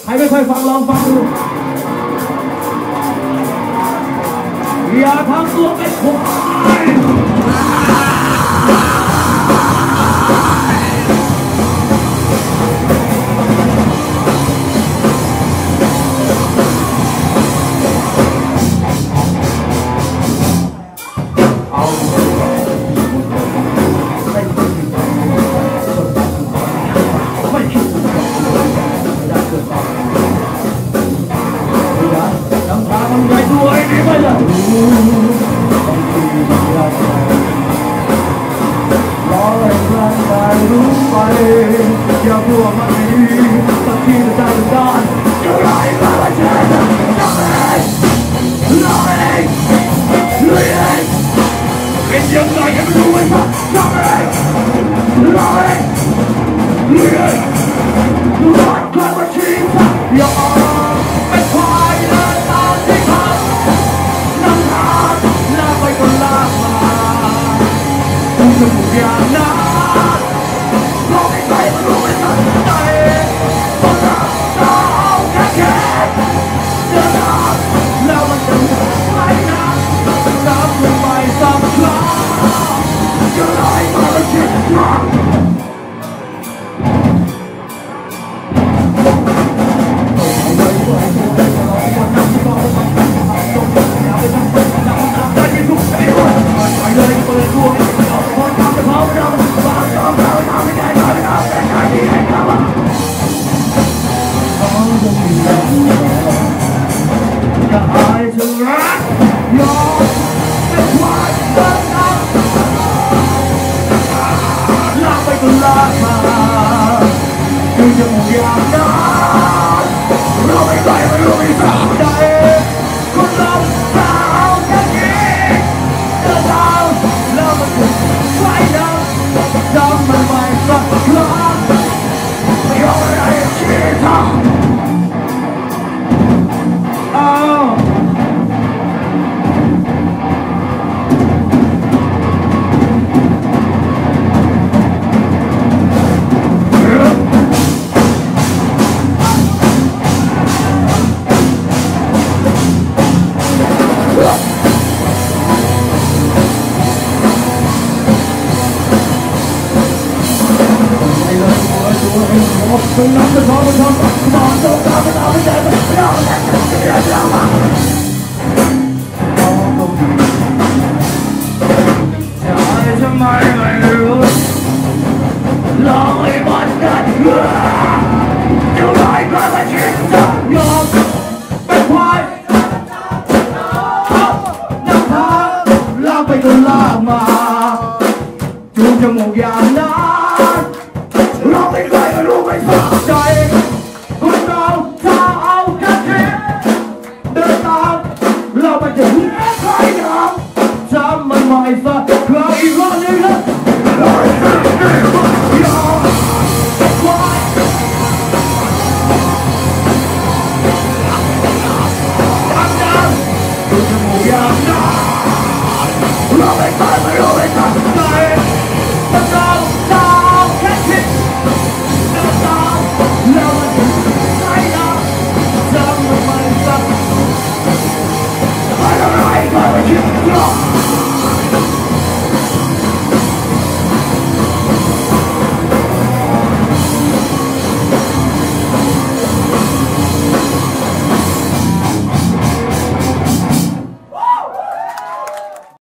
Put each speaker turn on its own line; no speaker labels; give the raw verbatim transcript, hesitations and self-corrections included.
รไม่เคยฟังลองฟังดูอย่าทำตัวเป็นควายอย่าพวกมันดีสักทีจะได้ถึงด้านจะไล่มาละเช่นน้องเองน้องเองลุยเองเป็นยังไงกันไม่รู้ไหมครับน้องเองน้องเองลุยเองรักกันมาชิงสักยอมเป็นควายเดินตามที่เขานั่งทางลากไปก็ลากมาคุณจะพูดอย่างนั้นเป็นน้ำเป็นท้องเป็นท้องมองโซ่ตาเป็นตาเป็นใจเป็นตาเป็นใจเป็นใจเป็นมาจะให้ทำไมไม่รู้ลองให้มันกันจะไล่ก็ไม่ชิดจะยอม